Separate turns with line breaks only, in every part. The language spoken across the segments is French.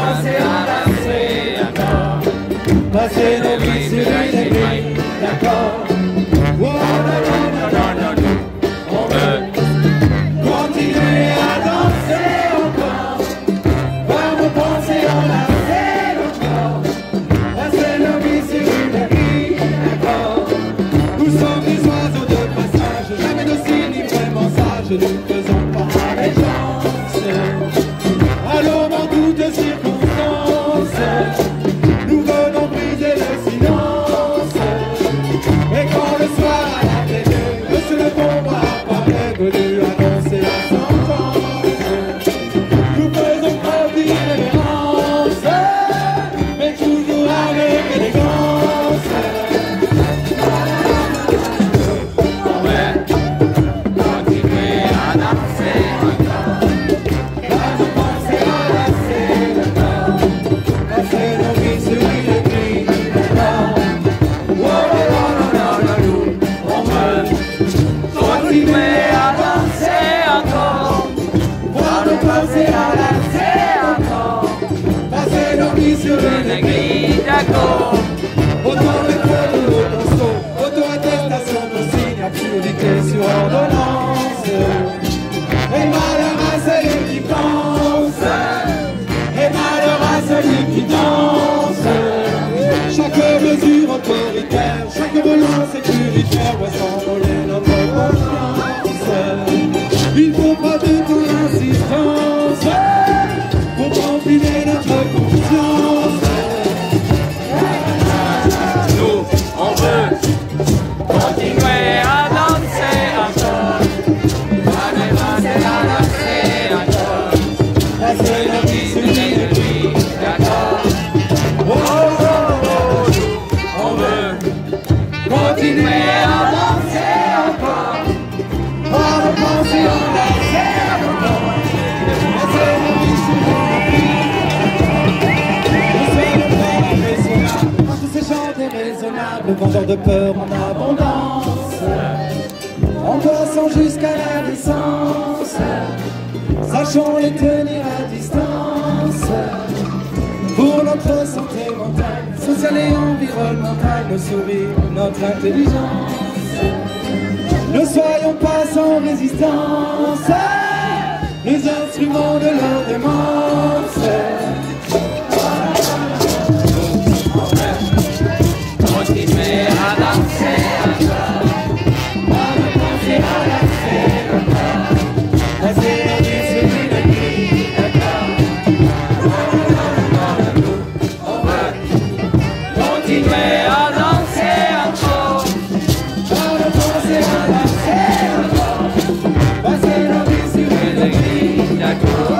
danser, enlacer encore. Passer nos vies sur une aiguille d'accord. Oh, non, non, non, non, non, on veut continuer à danser encore. Voir nos pensées enlacer encore. Passer nos vies sur une aiguille d'accord. Nous sommes des oiseaux de passage, jamais de signes ni vraiment sages. Nous faisons pas allégeance. Allons dans toutes circonstances. Nous venons briser le silence. Et quand le soir à la télé, monsieur le combat apparaît, venu annoncer la sentence. Nous faisons preuve d'irrévérence, mais toujours avec élégance. On va continuer à danser encore. À nos pensées enlacées le corps. Passer nos vies sur une grille d'accord. Oh, non, non, non, non, nous, on veut continuer à danser encore. Voir nos pensées enlacées encore. Passer nos vies sur une grille d'accord. Autant de fois de l'auto, auto-attestation de signaturité sur ordonnance. Et malheur à celui qui pense, et malheur à celui qui danse. Chaque mesure autoritaire, chaque volant sécuritaire doit s'envoler notre confiance. Il faut pas de ton insistance pour confiner notre conscience. Nous, on veut continuer à danser encore. Allez, danser, danser encore. Passer nos vies sur une nuit, d'accord. Oh, oh, oh, nous, on veut continuer à danser encore. Par nos pensées enlacées encore. Passer nos vies sur une nuit, d'accord. Nous sommes tous ces chants déraisonnables, vendeurs de peur en abondance. En passant jusqu'à la licence, sachons les tenir à distance. Pour notre santé mentale, sociale et environnementale, nos sourires, notre intelligence. Ne soyons pas sans résistance, les instruments de leur démence. Continuer à danser encore. À nos pensées enlacées encore. Passer nos vies sur une grille d'accord. On veut continuer à danser encore. À nos pensées enlacées encore. Passer nos vies sur une grille d'accord.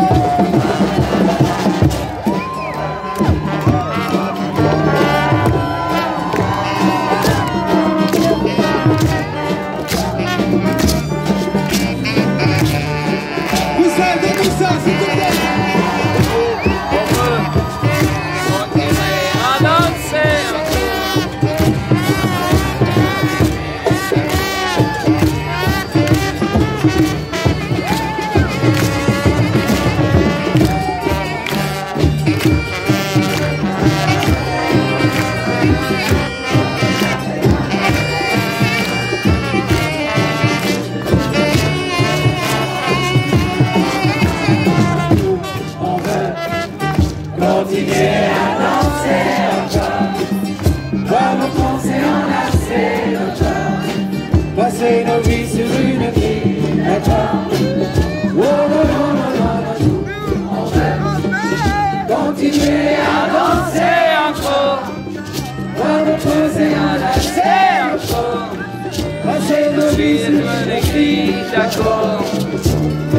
Continuer à danser encore. Voir nos pensées enlacer le corps. Passer nos vies sur une grille d'accord. Oh, non, non, non, non, non, on veut continuer à danser encore. Voir nos pensées enlacer encore. Passer nos vies sur une grille d'accord.